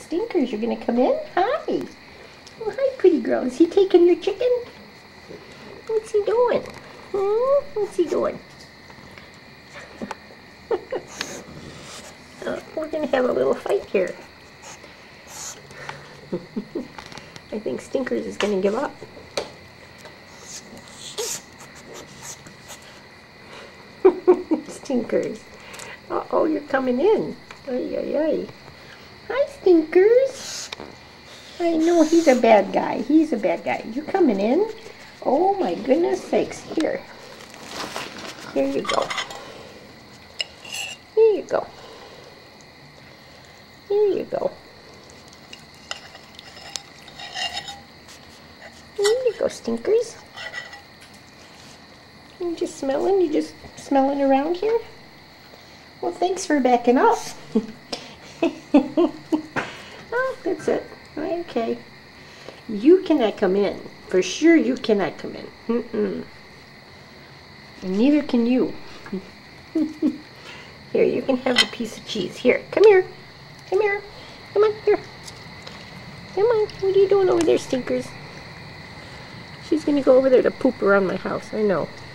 Stinkers, you're gonna come in? Hi. Oh, hi, pretty girl. Is he taking your chicken? What's he doing? What's he doing? We're gonna have a little fight here. I think Stinkers is gonna give up. Stinkers. Uh-oh, you're coming in. Ay, ay, ay. Hi, Stinkers. I know he's a bad guy. He's a bad guy. You coming in? Oh my goodness sakes. Here. Here you go. Here you go. Here you go. Here you go, Stinkers. You just smelling? You just smelling around here? Well, thanks for backing up. Oh, that's it. Okay. You cannot come in. For sure you cannot come in. And neither can you. Here, you can have a piece of cheese. Here, come here. Come here. Come on, here. Come on. What are you doing over there, Stinkers? She's going to go over there to poop around my house. I know.